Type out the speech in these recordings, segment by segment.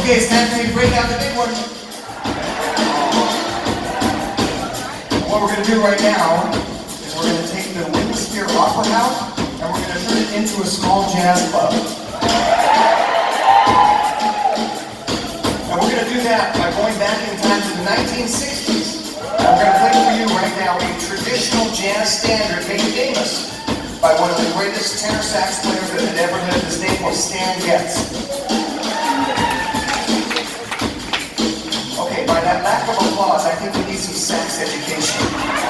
Okay, it's time for me to break out the big one. What we're going to do right now is we're going to take the Winchester Opera House and we're going to turn it into a small jazz club. And we're going to do that by going back in time to the 1960s. And we're going to play for you right now a traditional jazz standard made famous by one of the greatest tenor sax players that had ever lived. His name was Stan Getz. Okay, by that lack of applause, I think we need some sax education.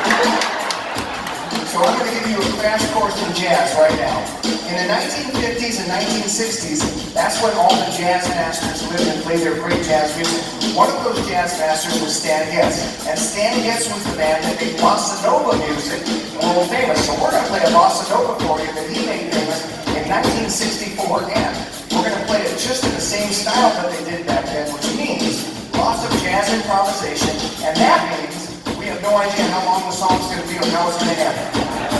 So I'm going to give you a crash course in jazz right now. In the 1950s and 1960s, that's when all the jazz masters lived and played their great jazz music. One of those jazz masters was Stan Getz. And Stan Getz was the man that made bossa nova music world famous. So we're going to play a bossa nova for you that he made famous in 1964. And we're going to play it just in the same style that they did back then, which means lots of jazz improvisation. And that means we have no idea how long the song's going to be or how it's going to end.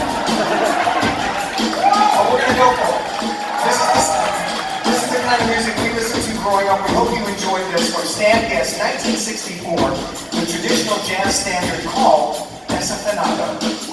But we're going to go for it. This is the kind of music we listened to growing up. We hope you enjoyed this from Stan Getz, 1964, the traditional jazz standard called Desafinado.